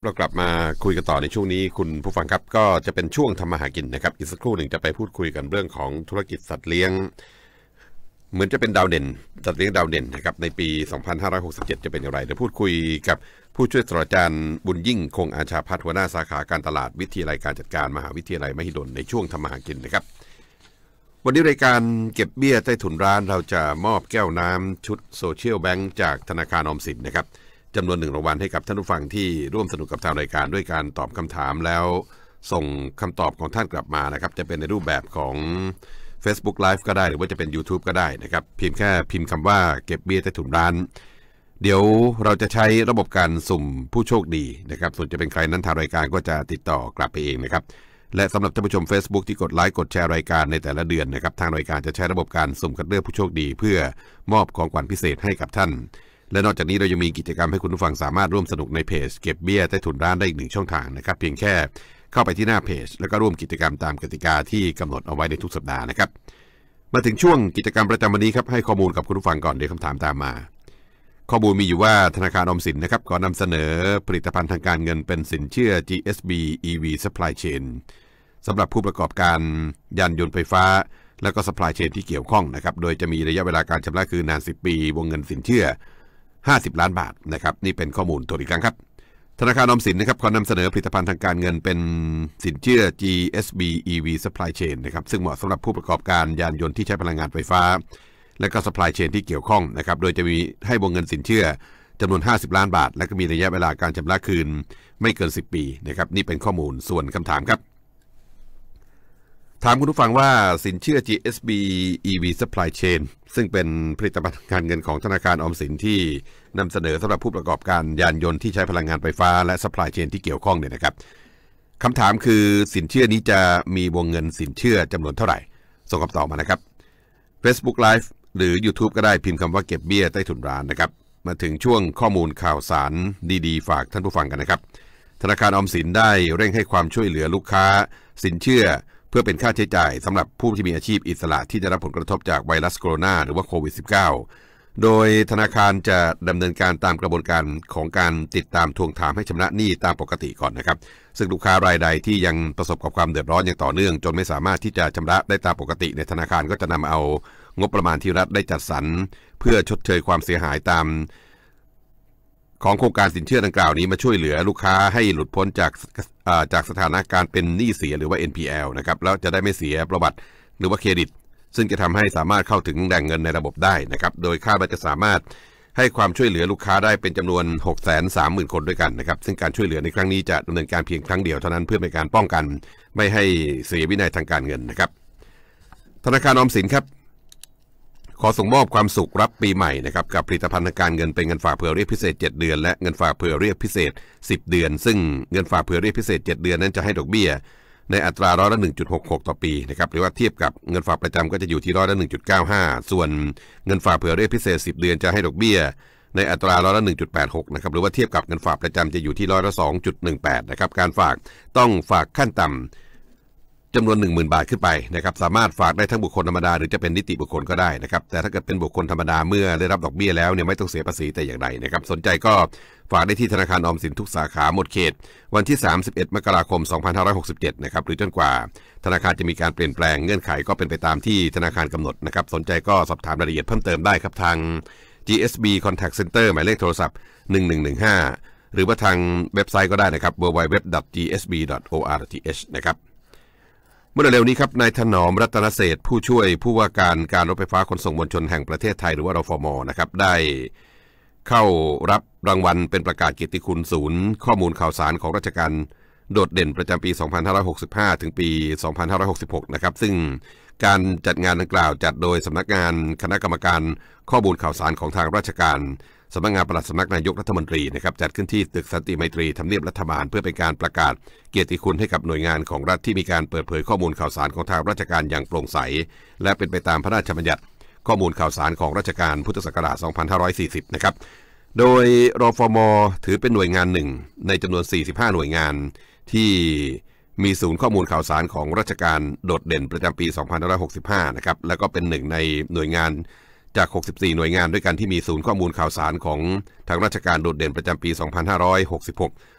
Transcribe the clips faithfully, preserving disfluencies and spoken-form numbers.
เรากลับมาคุยกันต่อในช่วงนี้คุณผู้ฟังครับก็จะเป็นช่วงทำมาหากินนะครับอีกสักครู่หนึ่งจะไปพูดคุยกันเรื่องของธุรกิจสัตว์เลี้ยงเหมือนจะเป็นดาวเด่นสัตว์เลี้ยงดาวเด่นนะครับในปีสองพันห้าร้อยหกสิบเจ็ดจะเป็นอย่างไรเดี๋ยวพูดคุยกับผู้ช่วยศาสตราจารย์บุญยิ่งคงอาชาภัทรหัวหน้าสาขาการตลาดวิทยาลัยการจัดการมหาวิทยาลัยมหิดลในช่วงทำมาหากินนะครับวันนี้รายการเก็บเบี้ยใต้ถุนร้านเราจะมอบแก้วน้ำชุดโซเชียลแบงค์จากธนาคารออมสินนะครับจำนวนหนึ่งรางวัลให้กับท่านผู้ฟังที่ร่วมสนุกกับทางรายการด้วยการตอบคำถามแล้วส่งคำตอบของท่านกลับมานะครับจะเป็นในรูปแบบของ Facebook Live ก็ได้หรือว่าจะเป็น YouTube ก็ได้นะครับเพียงแค่พิมพ์คำว่าเก็บเบี้ยใต้ถุนร้านเดี๋ยวเราจะใช้ระบบการสุ่มผู้โชคดีนะครับส่วนจะเป็นใครนั้นทางรายการก็จะติดต่อกลับไปเองนะครับและสำหรับท่านผู้ชม Facebook ที่กดไลค์กดแชร์รายการในแต่ละเดือนนะครับทางรายการจะใช้ระบบการสุ่มคัดเลือกผู้โชคดีเพื่อมอบของขวัญพิเศษให้กับท่านและนอกจากนี้เรายังมีกิจกรรมให้คุณผู้ฟังสามารถร่วมสนุกในเพจเก็บเบี้ยใต้ถุนร้านได้อีกหนึ่งช่องทางนะครับเพียงแค่เข้าไปที่หน้าเพจแล้วก็ร่วมกิจกรรมตามกติกาที่กำหนดเอาไว้ในทุกสัปดาห์นะครับมาถึงช่วงกิจกรรมประจำวันนี้ครับให้ข้อมูลกับคุณผู้ฟังก่อนเดี๋ยวคำถามตามมาข้อมูลมีอยู่ว่าธนาคารออมสินนะครับขอนำเสนอผลิตภัณฑ์ทางการเงินเป็นสินเชื่อ จี เอส บี อี วี Supply Chain สำหรับผู้ประกอบการยานยนต์ไฟฟ้าและก็ Supply Chain ที่เกี่ยวข้องนะครับโดยจะมีระยะเวลาการชำระคืนนานสิบปีวงเงินสินเชื่อห้าสิบล้านบาทนะครับนี่เป็นข้อมูลตัวอีกครั้งครับธนาคารออมสินนะครับขอนำเสนอผลิตภัณฑ์ทางการเงินเป็นสินเชื่อ จี เอส บี อี วี Supply Chain นะครับซึ่งเหมาะสำหรับผู้ประกอบการยานยนต์ที่ใช้พลังงานไฟฟ้าและก็ Supply Chain ที่เกี่ยวข้องนะครับโดยจะมีให้วงเงินสินเชื่อจำนวนห้าสิบล้านบาทและก็มีระยะเวลาการชำระคืนไม่เกินสิบปีนะครับนี่เป็นข้อมูลส่วนคำถามครับถามคุณผู้ฟังว่าสินเชื่อ จี เอส บี อี วี Supply Chain ซึ่งเป็นผลิตภัณฑ์การเงินของธนาคารออมสินที่นำเสนอสำหรับผู้ประกอบการยานยนต์ที่ใช้พลังงานไฟฟ้าและ Supply Chain ที่เกี่ยวข้องเนี่ยนะครับคำถามคือสินเชื่อนี้จะมีวงเงินสินเชื่อจำนวนเท่าไหร่ส่งคำตอบมานะครับ Facebook Live หรือ YouTube ก็ได้พิมพ์คำว่าเก็บเบี้ยใต้ถุนร้านนะครับมาถึงช่วงข้อมูลข่าวสารดีๆฝากท่านผู้ฟังกันนะครับธนาคารออมสินได้เร่งให้ความช่วยเหลือลูกค้าสินเชื่อเพื่อเป็นค่าใช้จ่ายสำหรับผู้ที่มีอาชีพอิสระที่ได้รับผลกระทบจากไวรัสโคโรนาหรือว่าโควิด สิบเก้า โดยธนาคารจะดำเนินการตามกระบวนการของการติดตามทวงถามให้ชำระหนี้ตามปกติก่อนนะครับซึ่งลูกค้ารายใดที่ยังประสบกับความเดือดร้อนอย่างต่อเนื่องจนไม่สามารถที่จะชำระได้ตามปกติในธนาคารก็จะนำเอางบประมาณที่รัฐได้จัดสรรเพื่อชดเชยความเสียหายตามของโครงการสินเชื่อดังกล่าวนี้มาช่วยเหลือลูกค้าให้หลุดพ้นจากจากสถานะการเป็นหนี้เสียหรือว่า เอ็น พี แอล นะครับแล้วจะได้ไม่เสียประวัติหรือว่าเครดิตซึ่งจะทำให้สามารถเข้าถึงแหล่งเงินในระบบได้นะครับโดยคาดว่าจะสามารถให้ความช่วยเหลือลูกค้าได้เป็นจำนวน หกแสนสามหมื่น คนด้วยกันนะครับซึ่งการช่วยเหลือในครั้งนี้จะดำเนินการเพียงครั้งเดียวเท่านั้นเพื่อเป็นการป้องกันไม่ให้เสียวินัยทางการเงินนะครับธนาคารออมสินครับขอส่งมอบความสุขรับปีใหม่นะครับกับผลิตภัณฑ์ทางการเงินเป็นเงินฝากเผื่อเรียกพิเศษเจ็ดเดือนและเงินฝากเผื่อเรียกพิเศษสิบเดือนซึ่งเงินฝากเผื่อเรียกพิเศษเจ็ดเดือนนั้นจะให้ดอกเบี้ยในอัตราร้อยละ หนึ่งจุดหกหก ต่อปีนะครับหรือว่าเทียบกับเงินฝากประจำก็จะอยู่ที่ร้อยละ หนึ่งจุดเก้าห้า ส่วนเงินฝากเผื่อเรียกพิเศษสิบเดือนจะให้ดอกเบี้ยในอัตราร้อยละ หนึ่งจุดแปดหก นะครับหรือว่าเทียบกับเงินฝากประจำจะอยู่ที่ร้อยละ สองจุดหนึ่งแปด นะครับการฝากต้องฝากขั้นต่ำจำนวน หนึ่งหมื่น บาทขึ้นไปนะครับสามารถฝากได้ทั้งบุคคลธรรมดาหรือจะเป็นนิติบุคคลก็ได้นะครับแต่ถ้าเกิดเป็นบุคคลธรรมดาเมื่อได้รับดอกเบี้ยแล้วเนี่ยไม่ต้องเสียภาษีแต่อย่างใดนะครับสนใจก็ฝากได้ที่ธนาคารออมสินทุกสาขาหมดเขตวันที่สามสิบเอ็ดมกราคมสองพันห้าร้อยหกสิบเจ็ดนะครับหรือจนกว่าธนาคารจะมีการเปลี่ยนแปลงเงื่อนไขก็เป็นไปตามที่ธนาคารกำหนดนะครับสนใจก็สอบถามรายละเอียดเพิ่มเติมได้ครับทาง จี เอส บี Contact Center หมายเลขโทรศัพท์หนึ่งหนึ่งหนึ่งห้าหรือว่าทางเว็บไซต์ก็ได้นะครับ ดับเบิลยู ดับเบิลยู ดับเบิลยู ดอท จี เอส บี ดอท โอ อาร์ ที เอช นะครับเมื่อเร็วนี้ครับนายถนอมรัตนเศรษฐ์ผู้ช่วยผู้ว่าการการรถไฟฟ้าขนส่งมวลชนแห่งประเทศไทยหรือว่ารฟม.นะครับได้เข้ารับรางวัลเป็นประกาศเกียรติคุณศูนย์ข้อมูลข่าวสารของราชการโดดเด่นประจำปีสองพันห้าร้อยหกสิบห้าถึงปีสองพันห้าร้อยหกสิบหกนะครับซึ่งการจัดงานดังกล่าวจัดโดยสำนักงานคณะกรรมการข้อมูลข่าวสารของทางราชการสำนักงานปลัดสำนักนายกรัฐมนตรีนะครับจัดขึ้นที่ตึกสันติไมตรีทำเนียบรัฐบาลเพื่อเป็นการประกาศเกียรติคุณให้กับหน่วยงานของรัฐที่มีการเปิดเผยข้อมูลข่าวสารของทางราชการอย่างโปร่งใสและเป็นไปตามพระราชบัญญัติข้อมูลข่าวสารของราชการพุทธศักราชสองพันห้าร้อยสี่สิบนะครับโดยรฟม.ถือเป็นหน่วยงานหนึ่งในจำนวนสี่สิบห้าหน่วยงานที่มีศูนย์ข้อมูลข่าวสารของราชการโดดเด่นประจำปีสองพันห้าร้อยหกสิบห้านะครับแล้วก็เป็นหนึ่งในหน่วยงานจากหกสิบสี่หน่วยงานด้วยกันที่มีศูนย์ข้อมูลข่าวสารของทางราชการโดดเด่นประจำปีสองพันห้าร้อยหกสิบหก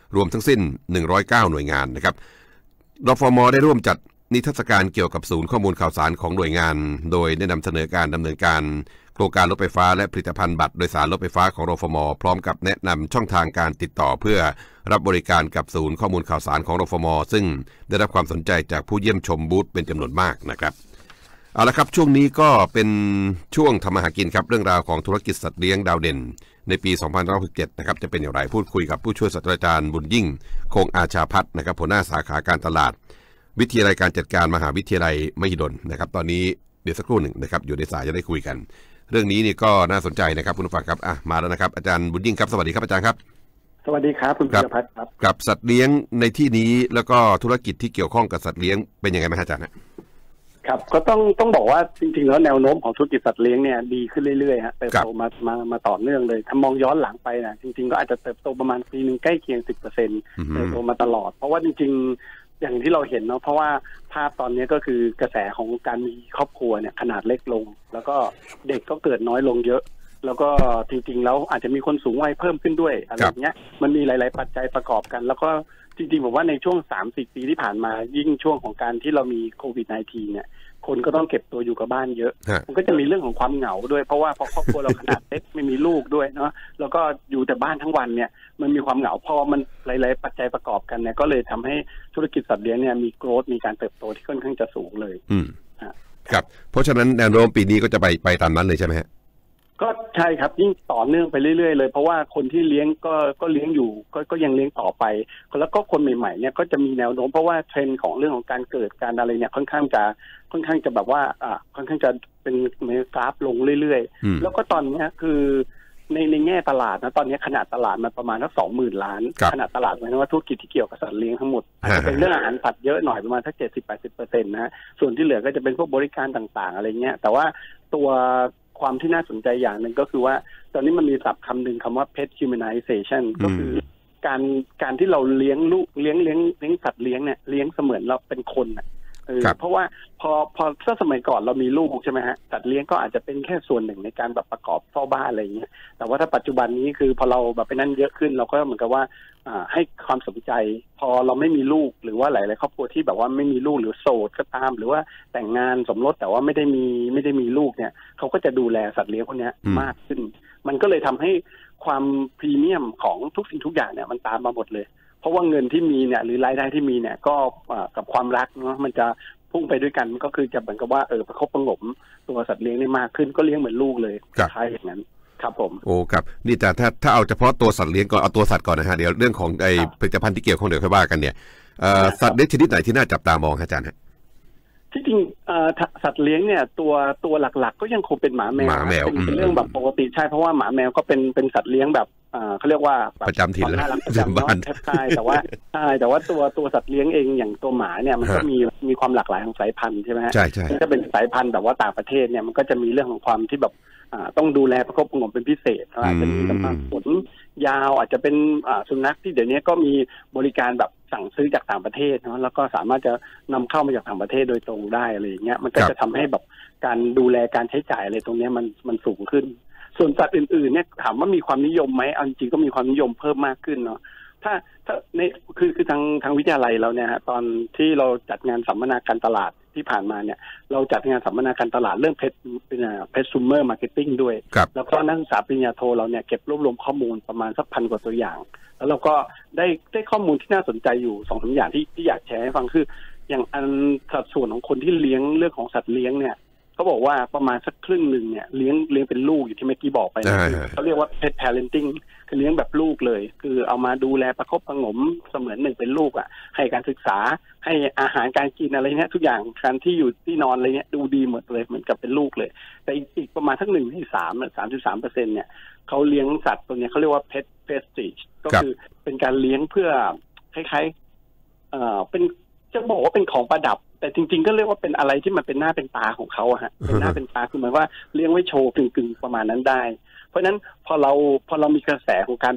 รวมทั้งสิ้นหนึ่งร้อยเก้าหน่วยงานนะครับรฟม.ได้ร่วมจัดนิทรรศการเกี่ยวกับศูนย์ข้อมูลข่าวสารของหน่วยงานโดยได้นำเสนอการดำเนินการโครงการรถไฟฟ้าและผลิตภัณฑ์บัตรโดยสารรถไฟฟ้าของรฟม.พร้อมกับแนะนำช่องทางการติดต่อเพื่อรับบริการกับศูนย์ข้อมูลข่าวสารของรฟม.ซึ่งได้รับความสนใจจากผู้เยี่ยมชมบูธเป็นจำนวนมากนะครับเอาละครับช่วงนี้ก็เป็นช่วงทำมาหากินครับเรื่องราวของธุรกิจสัตว์เลี้ยงดาวเด่นในปีสองพันห้าร้อยหกสิบเจ็ดนะครับจะเป็นอย่างไรพูดคุยกับผู้ช่วยศาสตราจารย์บุญยิ่งคงอาชาพัฒน์นะครับหัวหน้าสาขาการตลาดวิทยาลัยการจัดการมหาวิทยาลัยมหิดลนะครับตอนนี้เดี๋ยวสักครู่หนึ่งนะครับอยู่ในสายจะได้คุยกันเรื่องนี้นี่ก็น่าสนใจนะครับคุณผู้ฟังครับอ่ะมาแล้วนะครับอาจารย์บุญยิ่งครับสวัสดีครับอาจารย์ครับสวัสดีครับคุณพิพัฒน์ครับกับสัตว์เลี้ยงในที่นี้แล้วก็ธุรกิจที่เกี่ยวข้องกับสัตว์เลี้ยงเป็นยังไงไหมอาจารย์ครับก็ต้องต้องบอกว่าจริงๆแล้วแนวโน้มของธุรกิจสัตว์เลี้ยงเนี่ยดีขึ้นเรื่อยๆฮะเติบโตมามามาต่อเนื่องเลยถ้ามองย้อนหลังไปนะจริงๆก็อาจจะเติบโตประมาณปีนึงใกล้เคียง สิบเปอร์เซ็นต์ เติบโตมาตลอดเพราะว่าจริงๆอย่างที่เราเห็นเนาะเพราะว่าภาพตอนนี้ก็คือกระแสของการมีครอบครัวเนี่ยขนาดเล็กลงแล้วก็เด็กก็เกิดน้อยลงเยอะแล้วก็จริงๆแล้วอาจจะมีคนสูงวัยเพิ่มขึ้นด้วยอะไรอย่างเงี้ยมันมีหลายๆปัจจัยประกอบกันแล้วก็จริงๆผมว่าในช่วง สามสิบ ปีที่ผ่านมายิ่งช่วงของการที่เรามีโควิด สิบเก้า เนี่ยคนก็ต้องเก็บตัวอยู่กับบ้านเยอะมันก็จะมีเรื่องของความเหงาด้วยเพราะว่าพอครอบครัวเราขนาดเล็กไม่มีลูกด้วยเนาะแล้วก็อยู่แต่บ้านทั้งวันเนี่ยมันมีความเหงาพอมันหลายๆปัจจัยประกอบกันเนี่ยก็เลยทำให้ธุรกิจสัตว์เลี้ยงเนี่ยมีโกรธมีการเติบโตที่ค่อนข้างจะสูงเลยอืมครับเพราะฉะนั้นแนวโน้มปีนี้ก็จะไปไปตามนั้นเลยใช่ไหมฮะก็ใช่ครับยิ่งต่อเนื่องไปเรื่อยๆเลยเพราะว่าคนที่เลี้ยงก็ก็เลี้ยงอยู่ก็ก็ยังเลี้ยงต่อไปแล้วก็คนใหม่ๆเนี่ยก็จะมีแนวโน้มเพราะว่าเทรนด์ของเรื่องของการเกิดการอะไรเนี่ยค่อนข้างจะค่อนข้างจะแบบว่าอ่าค่อนข้างจะเป็นเหมือนกราฟลงเรื่อยๆแล้วก็ตอนนี้คือในในแง่ตลาดนะตอนนี้ขนาดตลาดมันประมาณสักสองหมื่นล้านขนาดตลาดหมายถึงว่าธุรกิจที่เกี่ยวกับสัตว์เลี้ยงทั้งหมดอาจจะเป็นเรื่องอาหารสัตว์เยอะหน่อยประมาณสักเจ็ดสิบแปดสิบเปอร์เซ็นต์นะฮะส่วนที่เหลือก็จะเป็นพวกบริการต่างๆอะไรเงี้ยแต่ว่าตัวความที่น่าสนใจอย่างหนึ่งก็คือว่าตอนนี้มันมีศัพท์คำหนึ่งคำว่า pet humanization ก็คือการการที่เราเลี้ยงลูกเลี้ยงเลี้ยงเลี้ยงสัตว์เลี้ยงเนี่ยเลี้ยงเสมือนเราเป็นคนอ่ะเออเพราะว่าพอพอถ้าสมัยก่อนเรามีลูกใช่ไหมฮะสัตว์เลี้ยงก็อาจจะเป็นแค่ส่วนหนึ่งในการแบบประกอบเฝ้าบ้านอะไรอย่างเงี้ยแต่ว่าถ้าปัจจุบันนี้คือพอเราแบบไปนั่นเยอะขึ้นเราก็เหมือนกับว่าให้ความสนใจพอเราไม่มีลูกหรือว่าหลายๆครอบครัวที่แบบว่าไม่มีลูกหรือโสดก็ตามหรือว่าแต่งงานสมรสแต่ว่าไม่ได้มีไม่ได้มีลูกเนี่ยเขาก็จะดูแลสัตว์เลี้ยงพวกนี้มากขึ้นมันก็เลยทำให้ความพรีเมียมของทุกสิ่งทุกอย่างเนี่ยมันตามมาหมดเลยเพราะว่าเงินที่มีเนี่ยหรือรายได้ที่มีเนี่ยก็กับความรักเนาะมันจะพุ่งไปด้วยกันก็คือจะเหมือนกับว่าเออประคบประหงมตัวสัตว์เลี้ยงได้มากขึ้นก็เลี้ยงเหมือนลูกเลยใช่อย่างนั้นครับผมโอ้ครับนี่แต่ถ้าถ้าเอาเฉพาะตัวสัตว์เลี้ยงก่อนเอาตัวสัตว์ก่อนนะฮะเดี๋ยวเรื่องของไอ้ผลิตภัณฑ์ที่เกี่ยวข้องเดี๋ยวค่อยว่ากันเนี่ยสัตว์เลี้ยงชนิดไหนที่น่าจับตามองอาจารย์ฮะที่จริงสัตว์เลี้ยงเนี่ยตัวตัวหลักๆก็ยังคงเป็นหมาแมวเป็นเรื่องแบบปกติใช่เพราะว่าหมาแมวก็เป็นเป็นสัตว์เลี้ยงแบบเขาเรียกว่าประจำถิ่นแล้วประจำบ้านใช่แต่ว่าใช่แต่ว่าตัวตัวสัตว์เลี้ยงเองอย่างตัวหมาเนี่ยมันก็มีมีความหลากหลายของสายพันธุ์ใช่ไหมใช่ใช่ถ้าเป็นสายพันธุ์แบบว่าต่างประเทศเนี่ยมันก็จะมีเรื่องของความที่แบบต้องดูแลประคบประหงมเป็นพิเศษอาจจะมีกำลังขนยาวอาจจะเป็นสุนัขที่เดี๋ยวนี้ก็มีบริการแบบสั่งซื้อจากต่างประเทศเนาะแล้วก็สามารถจะนำเข้ามาจากต่างประเทศโดยตรงได้อะไรอย่างเงี้ยมันก็จะทำให้แบบการดูแลการใช้จ่ายอะไรตรงนี้มันมันสูงขึ้นส่วนสัตว์อื่นๆเนี่ยถามว่ามีความนิยมไหมเอาจริงก็มีความนิยมเพิ่มมากขึ้นเนาะถ้าถ้าในคือคือทางทางวิทยาลัยเราเนี่ยฮะตอนที่เราจัดงานสัมมนาการตลาดที่ผ่านมาเนี่ยเราจัดงานสัมมนาการตลาดเรื่องเพชเป็นเพชซูเมอร์มาร์เก็ตติ้งด้วยแล้วก็นักศึกษาปริญญาโทเราเนี่ยเก็บรวบรวมข้อมูลประมาณสักพันกว่าตัวอย่างแล้วเราก็ได้ได้ข้อมูลที่น่าสนใจอยู่สองสามอย่างที่ที่อยากแชร์ให้ฟังคืออย่างอันสัดส่วนของคนที่เลี้ยงเรื่องของสัตว์เลี้ยงเนี่ยเขาบอกว่าประมาณสักครึ่งหนึ่งเนี่ยเลี้ยงเลี้ยงเป็นลูกอยู่ที่เมื่อกี้บอกไปนะเขาเรียกว่า pet parenting คือเลี้ยงแบบลูกเลยคือเอามาดูแลประคบประหงมเสมือนหนึ่งเป็นลูกอ่ะให้การศึกษาให้อาหารการกินอะไรเนี้ยทุกอย่างการที่อยู่ที่นอนอะไรเนี้ยดูดีหมดเลยเหมือนกับเป็นลูกเลยแต่อีกประมาณสักหนึ่งในสามสามสิบสามเปอร์เซ็นต์เนี่ยเขาเลี้ยงสัตว์ตัวเนี้ยเขาเรียกว่า pet prestige ก็คือเป็นการเลี้ยงเพื่อคล้ายๆเอ่อเป็นจะบอกว่าเป็นของประดับแต่จริงๆก็เรียกว่าเป็นอะไรที่มันเป็นหน้าเป็นตาของเขาอะฮะเป็นหน้าเป็นตาคือหมายว่าเลี้ยงไว้โชว์กึ่งๆประมาณนั้นได้เพราะฉะนั้นพอเราพอเรามีกระแสของการแบบว่า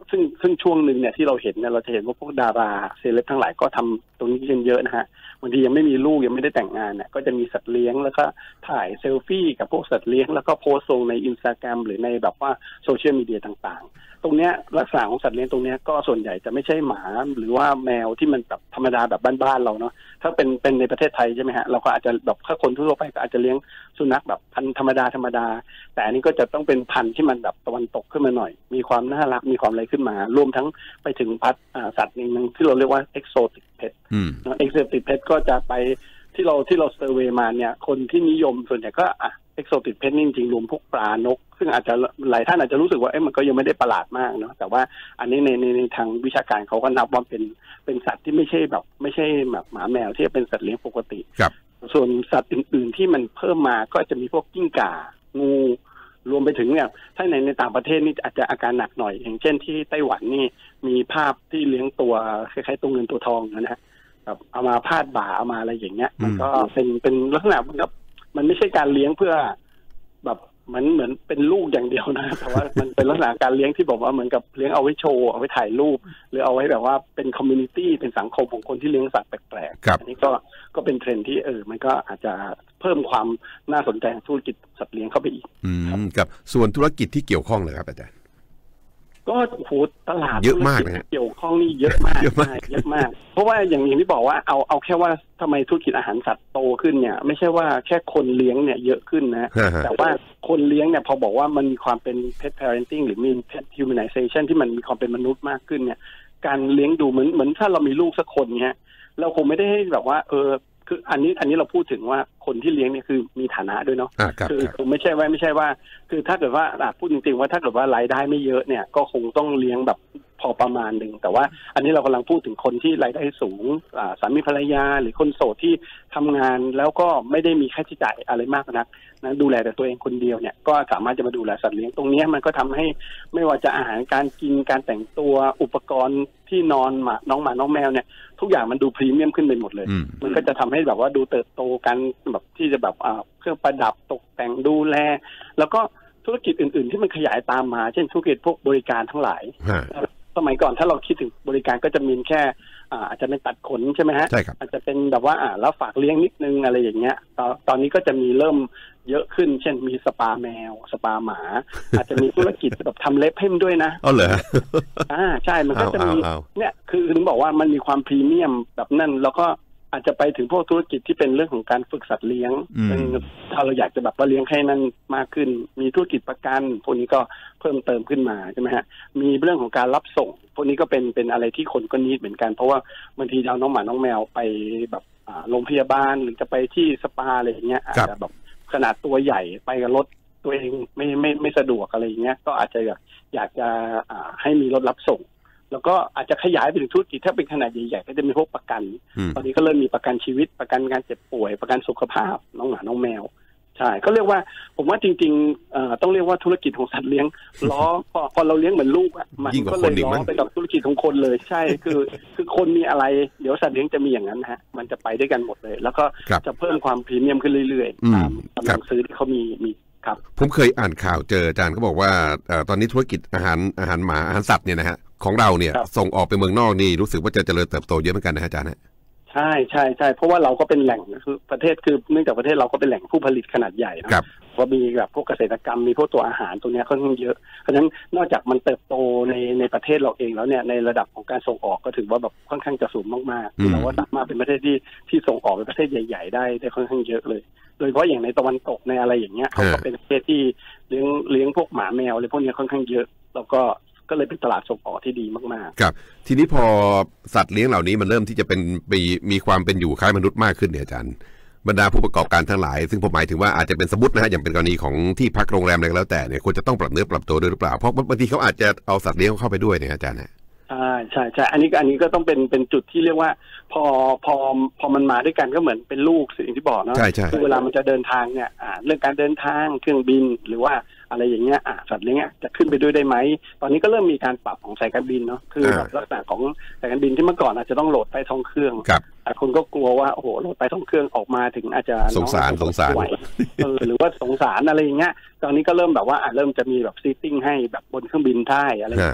ซึ่งซึ่งช่วงหนึ่งเนี่ยที่เราเห็นเนี่ยเราจะเห็นว่าพวกดาราเซเลบทั้งหลายก็ทำตรงนี้กันเยอะนะฮะบางทียังไม่มีลูกยังไม่ได้แต่งงานเนี่ยก็จะมีสัตว์เลี้ยงแล้วก็ถ่ายเซลฟี่กับพวกสัตว์เลี้ยงแล้วก็โพสต์ลงใน Instagram หรือในแบบว่าโซเชียลมีเดียต่างๆตรงเนี้ยลักษณะของสัตว์เลี้ยงตรงเนี้ยก็ส่วนใหญ่จะไม่ใช่หมาหรือว่าแมวที่มันแบบธรรมดาแบบบ้านๆเราเนาะถ้าเป็นเป็นในประเทศไทยใช่ไหมฮะเราก็อาจจะแบบถ้าคนทั่วไปก็อาจจะเลี้ยงสุนัขแบบพันธุ์ธรรมดาธรรมดาแต่อันนี้ก็จะต้องเป็นพันธุ์ที่มันแบบตะวันตกขึ้นมาหน่อยมีความน่ารักมีความอะไรขึ้นมารวมทั้งไปถึงพัดสัตว์หนึ่งที่เราเรียกว่า exotic pet เนาะ exotic pet ก็จะไปที่เราที่เราเซอร์เวย์มาเนี่ยคนที่นิยมส่วนใหญ่ก็อ่ะ exotic pet นี่จริงๆรวมพวกปลานกซึ่งอาจจะหลายท่านอาจจะรู้สึกว่าเอ๊ะมันก็ยังไม่ได้ประหลาดมากเนาะแต่ว่าอันนี้ในในในทางวิชาการเขาก็นับว่าเป็นเป็นสัตว์ที่ไม่ใช่แบบไม่ใช่แบบหมาแมวที่เป็นสัตว์เลี้ยงปกติครับส่วนสัตว์อื่นๆที่มันเพิ่มมาก็จะมีพวกกิ้งก่างูรวมไปถึงเนี่ยถ้าในในต่างประเทศนี่อาจจะอาการหนักหน่อยอย่างเช่นที่ไต้หวันนี่มีภาพที่เลี้ยงตัวคล้ายๆตัวเงินตัวทองนะฮะแบบเอามาพาดบ่าเอามาอะไรอย่างเงี้ยมันก็เป็นเป็นลักษณะมันก็มันไม่ใช่การเลี้ยงเพื่อแบบเหมือนเหมือนเป็นลูกอย่างเดียวนะแต่ว่ามันเป็นลักษณะการเลี้ยงที่บอกว่าเหมือนกับเลี้ยงเอาไว้โชว์เอาไว้ถ่ายรูปหรือเอาไว้แบบว่าเป็นคอมมูนิตี้เป็นสังคมของคนที่เลี้ยงสัตว์แปลกๆอันนี้ก็ก็เป็นเทรนด์ที่เออมันก็อาจจะเพิ่มความน่าสนใจของธุรกิจสัตว์เลี้ยงเข้าไปอีกอืมกับส่วนธุรกิจที่เกี่ยวข้องเลยครับอาจารย์ก็โหตลาดเยอะมากนะเกี่ยวข้องนี่เยอะมากเยอะมากเยอะมากเพราะว่าอย่างอย่างที่บอกว่าเอาเอาแค่ว่าทำไมธุรกิจอาหารสัตว์โตขึ้นเนี่ยไม่ใช่ว่าแค่คนเลี้ยงเนี่ยเยอะขึ้นนะแต่ว่าคนเลี้ยงเนี่ยพอบอกว่ามันมีความเป็น pet parenting หรือมี pet humanization ที่มันมีความเป็นมนุษย์มากขึ้นเนี่ยการเลี้ยงดูเหมือนเหมือนถ้าเรามีลูกสักคนเนี่ยเราคงไม่ได้ให้แบบว่าเออคืออันนี้อันนี้เราพูดถึงว่าคนที่เลี้ยงเนี่ยคือมีฐานะด้วยเนาะคือคือไม่ใช่ว่าไม่ใช่ว่าคือถ้าเกิดว่าพูดจริงๆว่าถ้าเกิดว่ารายได้ไม่เยอะเนี่ยก็คงต้องเลี้ยงแบบพอประมาณหนึ่งแต่ว่าอันนี้เรากำลังพูดถึงคนที่รายได้สูงสามีภรรยาหรือคนโสดที่ทำงานแล้วก็ไม่ได้มีค่าใช้จ่ายอะไรมากนักนะดูแลแต่ตัวเองคนเดียวเนี่ยก็สามารถจะมาดูแลสัตว์เลี้ยงตรงนี้มันก็ทำให้ไม่ว่าจะอาหารการกินการแต่งตัวอุปกรณ์ที่นอนหมาน้องหมาน้องแมวเนี่ยทุกอย่างมันดูพรีเมียมขึ้นไปหมดเลยมันก็จะทำให้แบบว่าดูเติบโตกันแบบที่จะแบบเครื่องประดับตกแต่งดูแลแล้วก็ธุรกิจอื่นๆที่มันขยายตามมาเช่นธุรกิจพวกบริการทั้งหลายสมัยก่อนถ้าเราคิดถึงบริการก็จะมีแค่อาจจะเป็นตัดขนใช่ไหมฮะใช่ครับอาจจะเป็นแบบว่าอ่าแล้วฝากเลี้ยงนิดนึงอะไรอย่างเงี้ยตอนตอนนี้ก็จะมีเริ่มเยอะขึ้นเช่นมีสปาแมวสปาหมา อาจจะมีธุรกิจแบบทำเล็บให้มันด้วยนะอ๋อเหรออ่าใช่มันก็จะมีเนี่ยคือถึงบอกว่ามันมีความพรีเมียมแบบนั่นแล้วก็อาจจะไปถึงพวกธุรกิจที่เป็นเรื่องของการฝึกสัตว์เลี้ยงถ้าเราอยากจะแบบว่าเลี้ยงให้นั้นมากขึ้นมีธุรกิจประกันพวกนี้ก็เพิ่มเติมขึ้นมาใช่ไหมฮะมีเรื่องของการรับส่งพวกนี้ก็เป็นเป็นอะไรที่คนก็นิดเหมือนกันเพราะว่าบางทีเอาน้องหมาน้องแมวไปแบบโรงพยาบาลหรือจะไปที่สปาอะไรอย่างเงี้ยอาจจะแบบขนาดตัวใหญ่ไปกับรถตัวเองไม่ไม่ไม่สะดวกอะไรอย่างเงี้ยก็อาจจะอยากอยากจะให้มีรถรับส่งแล้วก็อาจจะขยายไปถึงธุรกิจถ้าเป็นขนาดใหญ่ๆก็จะมีพวกประกันตอนนี้ก็เริ่มมีประกันชีวิตประกันการเจ็บป่วยประกันสุขภาพน้องหมาน้องแมวใช่ก็เรียกว่าผมว่าจริงๆต้องเรียกว่าธุรกิจของสัตว์เลี้ยงล้อพอพอเราเลี้ยงเหมือนลูกอ่ะมันก็เลยล้อไปกับธุรกิจของคนเลยใช่คือคือคนมีอะไรเดี๋ยวสัตว์เลี้ยงจะมีอย่างนั้นฮะมันจะไปด้วยกันหมดเลยแล้วก็จะเพิ่มความพรีเมียมขึ้นเรื่อยๆตามกำลังซื้อที่เขามีมีครับผมเคยอ่านข่าวเจออาจารย์เขาบอกว่าตอนนี้ธุรกิจอาหารอาหารหมาอาหารสัตว์เนี่ยนะฮะของเราเนี่ยส่งออกไปเมืองนอกนี่รู้สึกว่าจะเจริญเติบโตเยอะเหมือนกันนะอาจารย์นะใช่ใช่ใช่เพราะว่าเราก็เป็นแหล่งคือประเทศคือเนื่องจากประเทศเราก็เป็นแหล่งผู้ผลิตขนาดใหญ่นะก็มีแบบพวกเกษตรกรรมมีพวกตัวอาหารตัวนี้ค่อนข้างเยอะเพราะฉะนั้นนอกจากมันเติบโตในในประเทศเราเองแล้วเนี่ยในระดับของการส่งออกก็ถือว่าแบบค่อนข้างจะสูงมากๆเราว่าสามารถเป็นประเทศที่ที่ส่งออกเป็นประเทศใหญ่ๆได้ได้ค่อนข้างเยอะเลยโดยเฉพาะอย่างในตะวันตกในอะไรอย่างเงี้ยเขาก็เป็นประเทศที่เลี้ยงเลี้ยงพวกหมาแมวอะไรพวกนี้ค่อนข้างเยอะแล้วก็ก็เลยเป็นตลาดส่งออกที่ดีมากๆครับทีนี้พอสัตว์เลี้ยงเหล่านี้มันเริ่มที่จะเป็นมีมีความเป็นอยู่คล้ายมนุษย์มากขึ้นเนี่ยอาจารย์บรรดาผู้ประกอบการทั้งหลายซึ่งผมหมายถึงว่าอาจจะเป็นสมมตินะฮะอย่างเป็นกรณีของที่พักโรงแรมอะไรก็แล้วแต่เนี่ยควรจะต้องปรับเนื้อปรับตัวด้วยหรือเปล่าเพราะบางทีเขาอาจจะเอาสัตว์เลี้ยงเข้าไปด้วยเนี่ยอาจารย์นะใช่ใช่ใช่อันนี้อันนี้ก็ต้องเป็นเป็นจุดที่เรียกว่าพอพอพอมันมาด้วยกันก็เหมือนเป็นลูกสิ่งที่บอกเนาะคือเวลามันจะเดินทางเนี่ยเรื่องการเดินทางเครื่องบินหรือว่าอะไรอย่างเงี้ยสัตว์เลี้ยงจะขึ้นไปด้วยได้ไหมตอนนี้ก็เริ่มมีการปรับของสายการบินเนาะคือแบบลักษณะของสายการบินที่เมื่อก่อนอาจจะต้องโหลดใต้ท้องเครื่องแต่คนก็กลัวว่าโอ้โหโหลดใต้ท้องเครื่องออกมาถึงอาจจะสงสารสงสารเออหรือว่าสงสารอะไรอย่างเงี้ยตอนนี้ก็เริ่มแบบว่าเริ่มจะมีแบบซีติ้งให้แบบบนเครื่องบินได้อะไรอย่างเงี้ย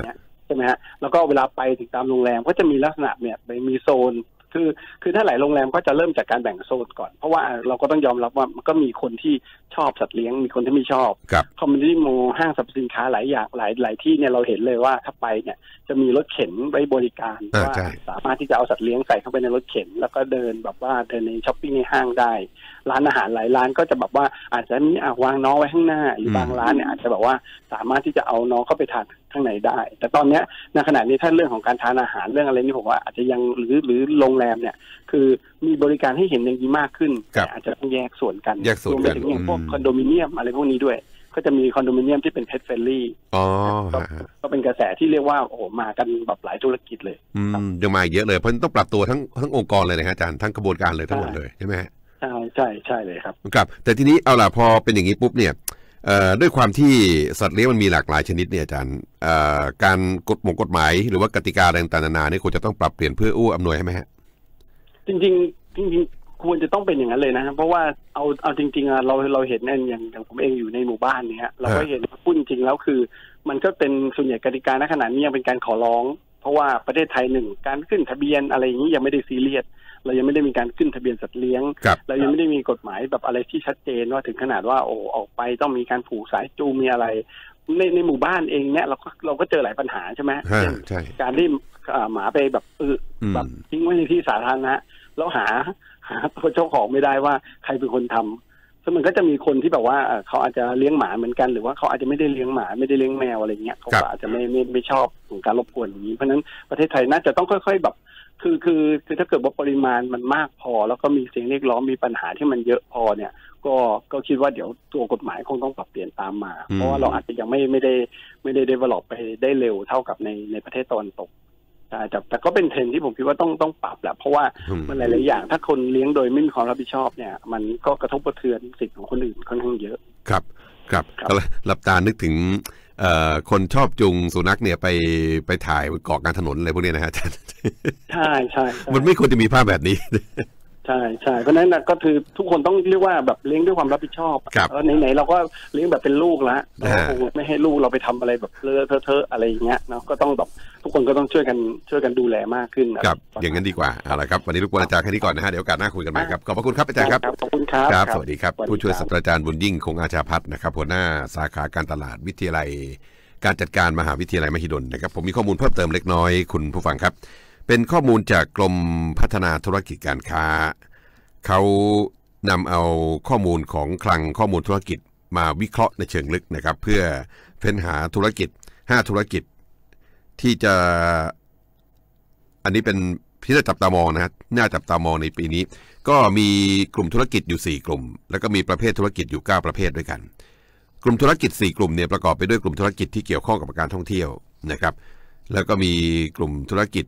ใช่ไหมฮะแล้วก็เวลาไปถึงตามโรงแรมก็จะมีลักษณะเนี่ยมีโซนคือคือถ้าหลายโรงแรมก็จะเริ่มจากการแบ่งโซนก่อนเพราะว่าเราก็ต้องยอมรับว่ามันก็มีคนที่ชอบสัตว์เลี้ยงมีคนที่ไม่ชอบคอมมูนิตี้มอลล์ห้างสรรพสินค้าหลายอย่างหลายหลายที่เนี่ยเราเห็นเลยว่าถ้าไปเนี่ยจะมีรถเข็นไว้บริการว่าสามารถที่จะเอาสัตว์เลี้ยงใส่เข้าไปในรถเข็นแล้วก็เดินแบบว่าเดินในช้อปปิ้งในห้างได้ร้านอาหารหลายร้านก็จะแบบว่าอาจจะมีวางน้องไว้ข้างหน้าหรือบางร้านเนี่ยอาจจะแบบว่าสามารถที่จะเอาน้องเข้าไปทานข้างในได้แต่ตอนนี้ในขณะนี้ถ้าเรื่องของการทานอาหารเรื่องอะไรนี่ผมว่าอาจจะยังหรือหรือโรงแรมเนี่ยคือมีบริการให้เห็นอย่างนี้มากขึ้นแต่อาจจะต้องแยกส่วนกันรวมไปถึงอย่างพวกคอนโดมิเนียมอะไรพวกนี้ด้วยก็จะมีคอนโดมิเนียมที่เป็นเพทเฟรนลี่ก็เป็นกระแสที่เรียกว่าโอ้โหมากันแบบหลายธุรกิจเลยยังมาเยอะเลยเพราะต้องปรับตัวทั้งทั้งองค์กรเลยนะฮะอาจารย์ทั้งกระบวนการเลยทั้งหมดเลยใช่ไหมใช่ใช่ใช่เลยครับครับแต่ทีนี้เอาล่ะพอเป็นอย่างนี้ปุ๊บเนี่ยด้วยความที่สัตว์เลี้ยงมันมีหลากหลายชนิดเนี่ยอาจารย์การกฎหมงกฎหมายหรือว่ากติกาต่างๆนานาเนี่ยควรจะต้องปรับเปลี่ยนเพื่ออู้อำนวยให้ไหมฮะจริงๆจริงๆควรจะต้องเป็นอย่างนั้นเลยนะเพราะว่าเอาเอาจริงๆอะเราเราเห็นนั่นอย่างอย่างผมเองอยู่ในหมู่บ้านเนี่ยเราก็เห็นพูดจริงๆแล้วคือมันก็เป็นส่วนใหญ่กติกาณขณะนี้ยังเป็นการขอร้องเพราะว่าประเทศไทยหนึ่งการขึ้นทะเบียนอะไรอย่างนี้ยังไม่ได้ซีเรียสเรายังไม่ได้มีการขึ้นทะเบียนสัตว์เลี้ยงเรายังไม่ได้มีกฎหมายแบบอะไรที่ชัดเจนว่าถึงขนาดว่าโอ้ออกไปต้องมีการผูกสายจูงมีอะไรในในหมู่บ้านเองเนี่ยเราก็เราก็เจอหลายปัญหาใช่ไหมใช่การที่หมาไปแบบเออแบบทิ้งไว้ในที่สาธารณะแล้วหาหาตัวเจ้าของไม่ได้ว่าใครเป็นคนทำซึ่งมันก็จะมีคนที่แบบว่าเขาอาจจะเลี้ยงหมาเหมือนกันหรือว่าเขาอาจจะไม่ได้เลี้ยงหมาไม่ได้เลี้ยงแมวอะไรเงี้ยเขาอาจจะไม่ไม่ไม่ชอบของการรบกวนอย่างนี้เพราะฉะนั้นประเทศไทยน่าจะต้องค่อยๆแบบคือคือคือถ้าเกิดว่าปริมาณมันมากพอแล้วก็มีเสียงเรียกร้องมีปัญหาที่มันเยอะพอเนี่ยก็ก็คิดว่าเดี๋ยวตัวกฎหมายคงต้องปรับเปลี่ยนตามมาเพราะว่าเราอาจจะยังไม่ไม่ได้ไม่ได้ develop ไปได้เร็วเท่ากับในในประเทศตะวันตกแต่แต่ก็เป็นเทรนด์ที่ผมคิดว่าต้องต้องปรับแหละเพราะว่ามันหลายๆอย่างถ้าคนเลี้ยงโดยไม่มีความรับผิดชอบเนี่ยมันก็กระทบกระเทือนสิทธิของคนอื่นค่อนข้างเยอะครับครับหลับตานึกถึงคนชอบจูงสุนัขเนี่ยไปไปถ่ายเกาะกลางถนนอะไรพวกนี้นะฮะอาจารย์ใช่ใช่มันไม่ควรจะมีภาพแบบนี้ใช่ใช่เพราะนั้นนะก็คือทุกคนต้องเรียกว่าแบบเลี้ยงด้วยความรับผิดชอบแล้วไหนๆเราก็เลี้ยงแบบเป็นลูกแล้วเราคงไม่ให้ลูกเราไปทำอะไรแบบเลอะเทอะอะไรอย่างเงี้ยเนาะก็ต้องแบบทุกคนก็ต้องช่วยกันช่วยกันดูแลมากขึ้นครับอย่างนั้นดีกว่าเอาละครับวันนี้รบกวนอาจารย์แค่นี้ก่อนนะฮะเดี๋ยวโอกาสหน้าคุยกันใหม่ครับขอบพระคุณครับอาจารย์ครับขอบคุณครับครับสวัสดีครับผู้ช่วยศาสตราจารย์บุญยิ่งคงอาชาภัทรนะครับหัวหน้าสาขาการตลาดวิทยาลัยการจัดการมหาวิทยาลัยมหิดลนะครับผมมีข้อมูลเพิ่มเติมเล็กน้อยคุณผู้ฟังครับเป็นข้อมูลจากกรมพัฒนาธุรกิจการค้าเขานำเอาข้อมูลของคลังข้อมูลธุรกิจมาวิเคราะห์ในเชิงลึกนะครับเพื่อเฟ้นหาธุรกิจห้าธุรกิจที่จะอันนี้เป็นที่น่าจับตามองนะน่าจับตามองในปีนี้ก็มีกลุ่มธุรกิจอยู่สี่กลุ่มแล้วก็มีประเภทธุรกิจอยู่เก้าประเภทด้วยกันกลุ่มธุรกิจสี่กลุ่มเนี่ยประกอบไปด้วยกลุ่มธุรกิจที่เกี่ยวข้องกับการท่องเที่ยวนะครับแล้วก็มีกลุ่มธุรกิจ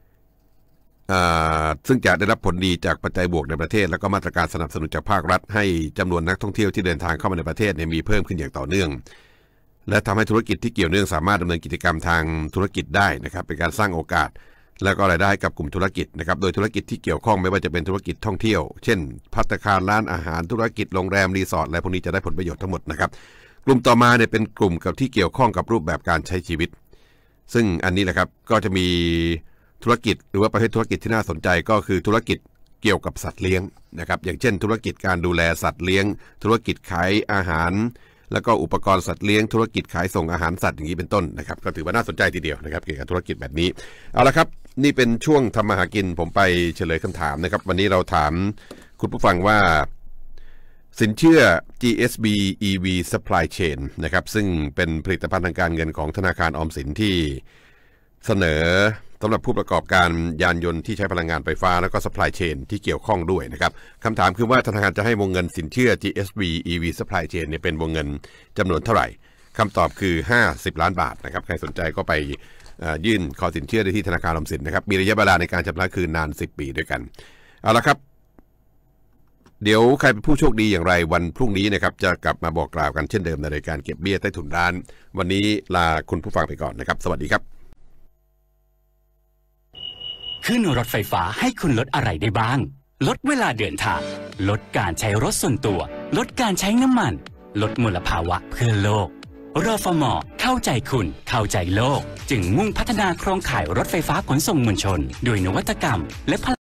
ซึ่งจะได้รับผลดีจากปัจจัยบวกในประเทศแล้วก็มาตรการสนับสนุนจากภาครัฐให้จำนวนนักท่องเที่ยวที่เดินทางเข้ามาในประเทศเนี่ยมีเพิ่มขึ้นอย่างต่อเนื่องและทำให้ธุรกิจที่เกี่ยวเนื่องสามารถดำเนินกิจกรรมทางธุรกิจได้นะครับเป็นการสร้างโอกาสแล้วก็รายได้กับกลุ่มธุรกิจนะครับโดยธุรกิจที่เกี่ยวข้องไม่ว่าจะเป็นธุรกิจท่องเที่ยวเช่นภัตตาคารร้านอาหารธุรกิจโรงแรมรีสอร์ทอะไรพวกนี้จะได้ผลประโยชน์ทั้งหมดนะครับกลุ่มต่อมาเนี่ยเป็นกลุ่มกับที่เกี่ยวข้องกับรูปแบบการใช้ชีวิตซึ่งอันนี้แหละครับก็จะมีธุรกิจหรือว่าประเภทธุรกิจที่น่าสนใจก็คือธุรกิจเกี่ยวกับสัตว์เลี้ยงนะครับอย่างเช่นธุรกิจการดูแลสัตว์เลี้ยงธุรกิจขายอาหารแล้วก็อุปกรณ์สัตว์เลี้ยงธุรกิจขายส่งอาหารสัตว์อย่างนี้เป็นต้นนะครับก็ถือว่าน่าสนใจทีเดียวนะครับเกี่ยวกับธุรกิจแบบนี้เอาละครับนี่เป็นช่วงทำมาหากินผมไปเฉลยคำถามนะครับวันนี้เราถามคุณผู้ฟังว่าสินเชื่อ จี เอส บี อี วี Supply Chain นะครับซึ่งเป็นผลิตภัณฑ์ทางการเงินของธนาคารออมสินที่เสนอสำหรับผู้ประกอบการยานยนต์ที่ใช้พลังงานไฟฟ้าแล้วก็ Supply Chain ที่เกี่ยวข้องด้วยนะครับคำถามคือว่าธนาคารจะให้วงเงินสินเชื่อ จี เอส บี อี วี Supply Chain เนี่ยเป็นวงเงินจำนวนเท่าไหร่คำตอบคือห้าสิบล้านบาทนะครับใครสนใจก็ไปยื่นขอสินเชื่อได้ที่ธนาคารออมสินนะครับมีระยะเวลาในการชำระคืนนานสิบปีด้วยกันเอาละครับเดี๋ยวใครเป็นผู้โชคดีอย่างไรวันพรุ่งนี้นะครับจะกลับมาบอกกล่าวกันเช่นเดิมในรายการเก็บเบี้ยใต้ถุนร้านวันนี้ลาคุณผู้ฟังไปก่อนนะครับสวัสดีครับขึ้นรถไฟฟ้าให้คุณลดอะไรได้บ้างลดเวลาเดินทางลดการใช้รถส่วนตัวลดการใช้น้ำมันลดมลภาวะเพื่อโลกรฟม.เข้าใจคุณเข้าใจโลกจึงมุ่งพัฒนาโครงข่ายรถไฟฟ้าขนส่งมวลชนด้วยนวัตกรรมและ